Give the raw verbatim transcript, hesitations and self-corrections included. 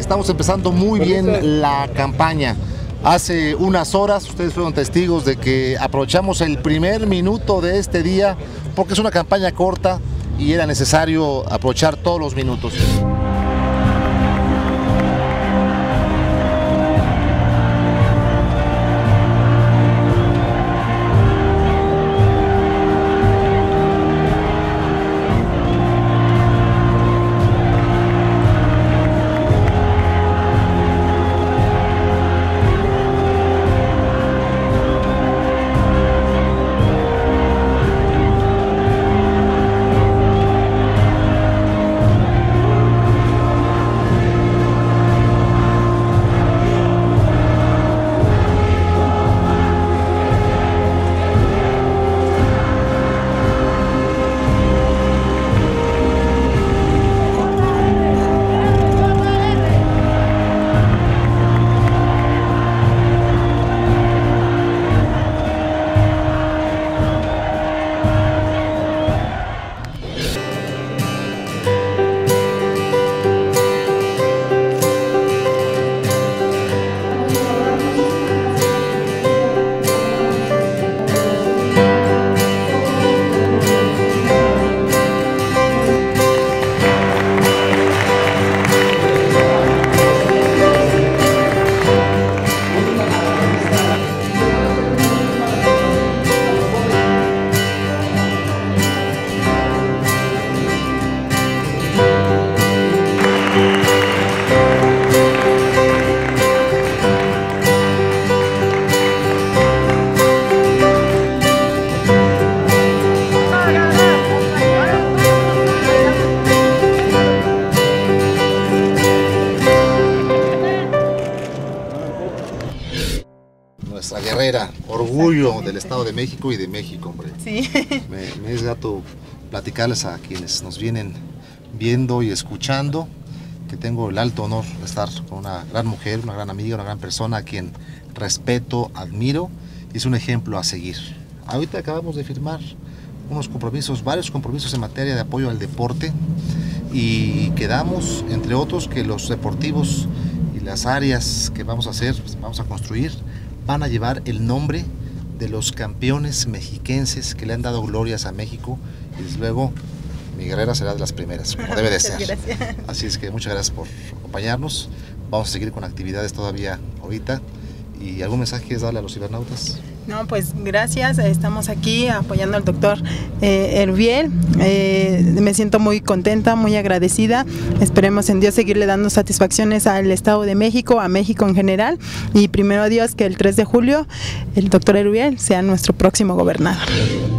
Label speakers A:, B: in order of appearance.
A: estamos empezando muy bien la campaña. Hace unas horas ustedes fueron testigos de que aprovechamos el primer minuto de este día porque es una campaña corta y era necesario aprovechar todos los minutos. Nuestra guerrera, orgullo del Estado de México y de México, hombre.
B: Sí.
A: Me, me es grato platicarles a quienes nos vienen viendo y escuchando que tengo el alto honor de estar con una gran mujer, una gran amiga, una gran persona a quien respeto, admiro y es un ejemplo a seguir. Ahorita acabamos de firmar unos compromisos, varios compromisos en materia de apoyo al deporte y quedamos, entre otros, que los deportivos y las áreas que vamos a hacer, pues, vamos a construir, van a llevar el nombre de los campeones mexiquenses que le han dado glorias a México y desde luego mi guerrera será de las primeras, como debe de ser.
B: Gracias.
A: Así es que muchas gracias por acompañarnos, vamos a seguir con actividades todavía ahorita. ¿Y algún mensaje quieres darle a los cibernautas?
B: No, pues gracias, estamos aquí apoyando al doctor eh, Erubiel, eh, me siento muy contenta, muy agradecida, esperemos en Dios seguirle dando satisfacciones al Estado de México, a México en general y primero Dios que el tres de julio el doctor Erubiel sea nuestro próximo gobernador.